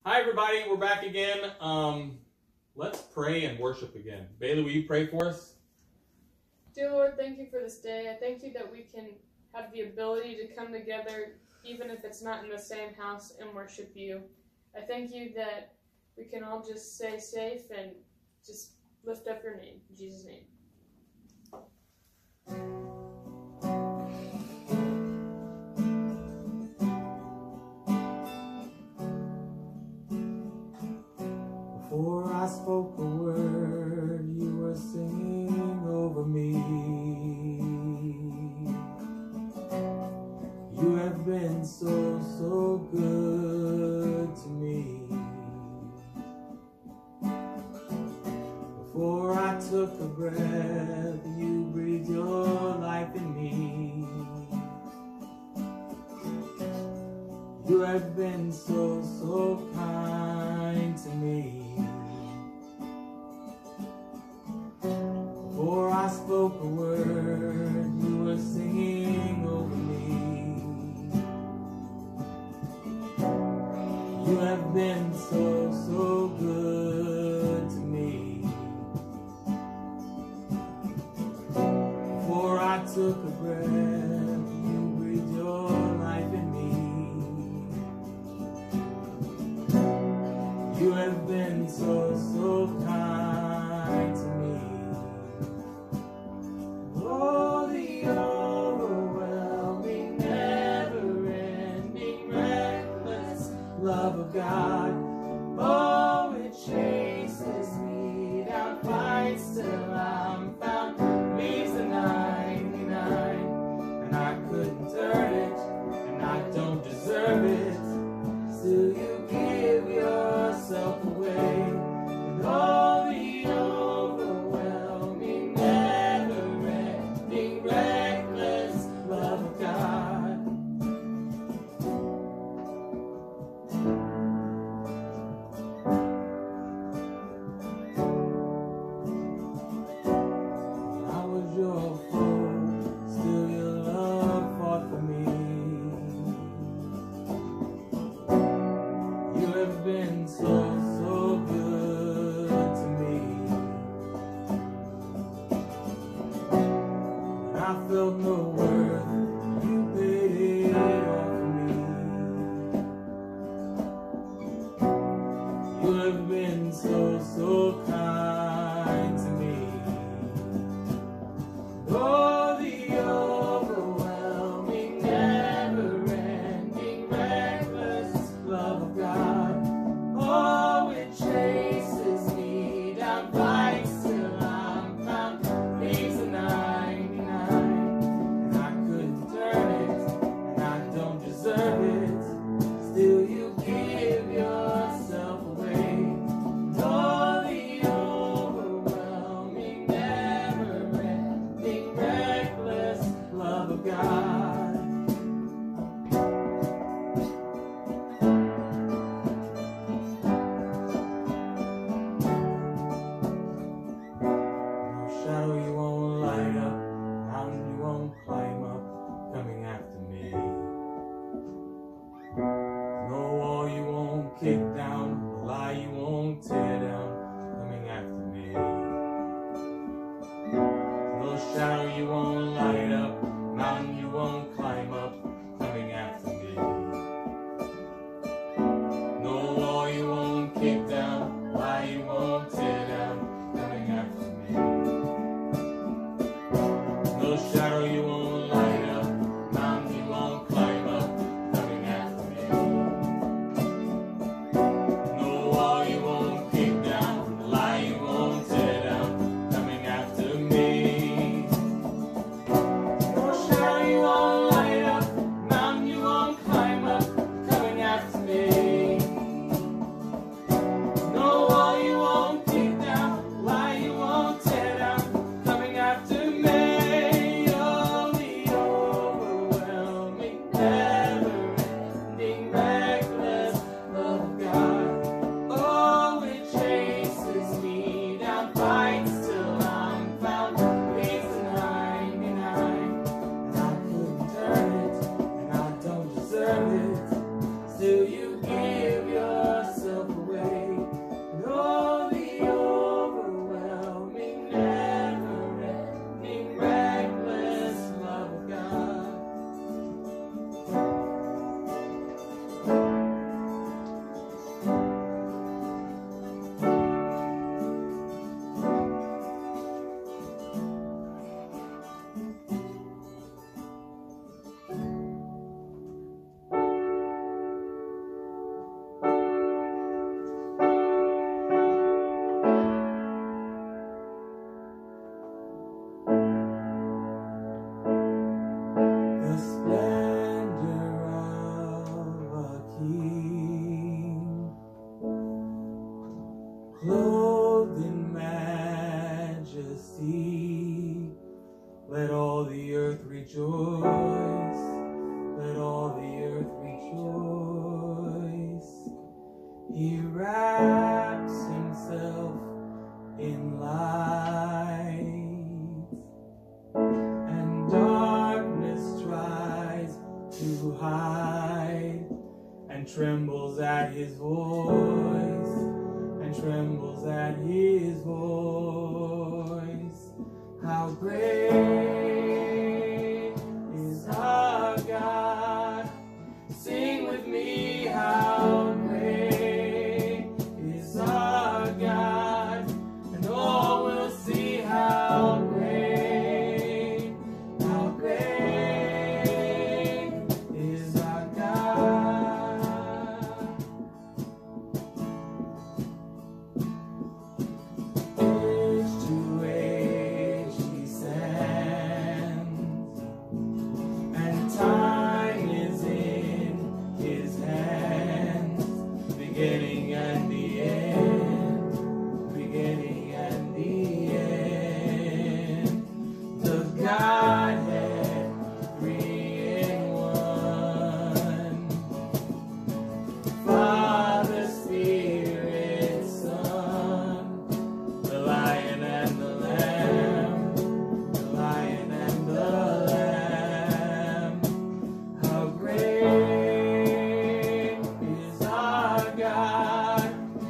Hi, everybody. We're back again. Let's pray and worship again. Bailey, will you pray for us? Dear Lord, thank you for this day. I thank you that we can have the ability to come together, even if it's not in the same house, and worship you. I thank you that we can all just stay safe and just lift up your name. In Jesus' name. Before I spoke a word, you were singing over me. You have been so, so good to me. Before I took a breath, you breathed your life in me. You have been so, so kind to me. Before I spoke a word, you were singing over me. You have been so, so good to me. Before I took a breath, you breathed your life in me. You have been so, so kind to me. Oh, the overwhelming, never-ending, reckless love of God. Oh, it chases me down, fights till I'm found, leaves the 99, and I couldn't earn it, and I don't deserve it. Still you give yourself away, and all the overwhelming, never-ending, reckless love of God. When I was your foe, still your love fought for me. You have been so, so good to me. When I felt no worth, you paid it all for me. You have been so, so kind to me. Oh, the overwhelming, never-ending, reckless love of God. Oh, it chases me down, fights till I'm found, leaves the 99, and I couldn't earn it, and I don't deserve it. Still you give yourself away. Oh, the He wraps himself in light, and darkness tries to hide, and trembles at his voice, and trembles at his voice. How great is our God? Sing with me, how great is our God, and all will see how great is our God. Age to age he stands, and time is in his hands, beginning and the end, beginning and the end. The Godhead, three in one, Father, Spirit, Son, the Lion and the Lamb, the Lion and the Lamb. How great is our God?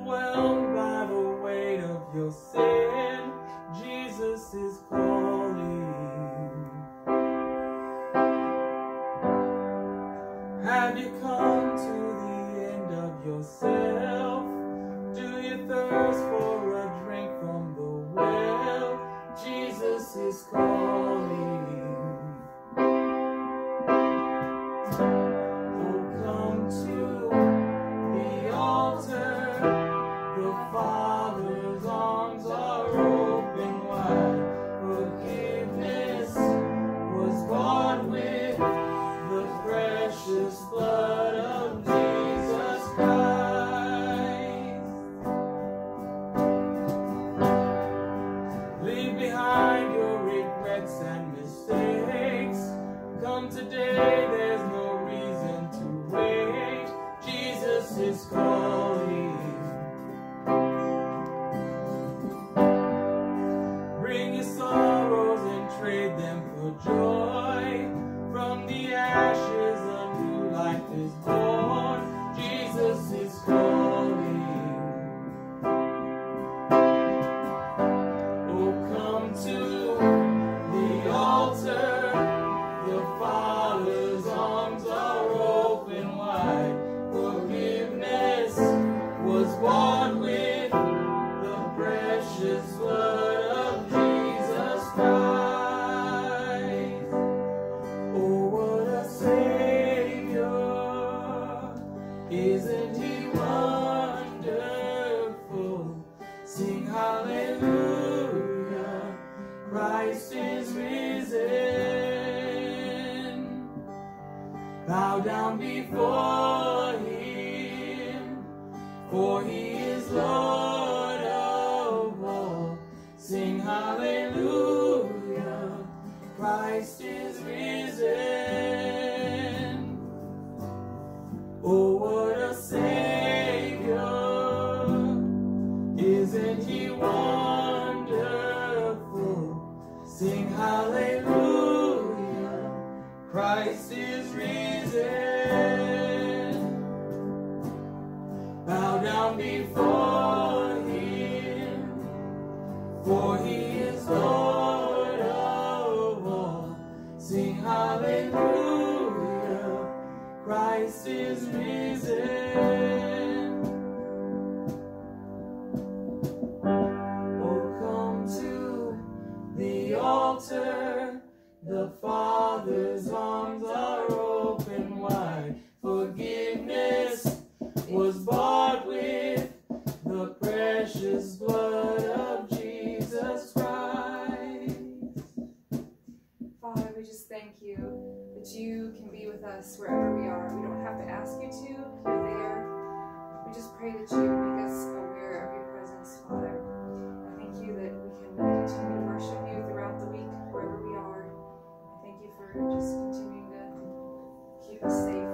overwhelmed by the weight of your sin, Jesus is calling. Have you come to the end of yourself? Do you thirst for a drink from the well? Jesus is calling. Oh, come to the altar. The Father's arms are open wide. Forgiveness was bought with the precious blood of Jesus Christ. Leave behind your regrets and mistakes. Come today, there's no reason to wait. Jesus is calling. Bring your sorrows and trade them for joy. From the ashes a new life is born. Jesus is calling. Oh, come to the altar. The Father's arms are open wide. Forgiveness was bought with the precious blood of Jesus Christ. Oh, what a Savior! Isn't He wonderful? Sing hallelujah, Christ is risen. Bow down before Him, for He is Lord of all. Sing hallelujah, Christ is risen. Oh, what a Savior! Isn't He wonderful? Sing hallelujah, Christ is risen. Bow down before Him, for He is Lord of all. Sing hallelujah, Christ is risen. Oh, come to the altar. The Father's arms are open wide. Forgiveness was bought with the precious blood of Jesus Christ. Father, we just thank you that you can be with us wherever we are. We don't have to ask you to. You're there. We just pray that you make us aware of your presence, Father. I thank you that we can continue to worship you throughout the week, wherever we are. I thank you for just continuing to keep us safe.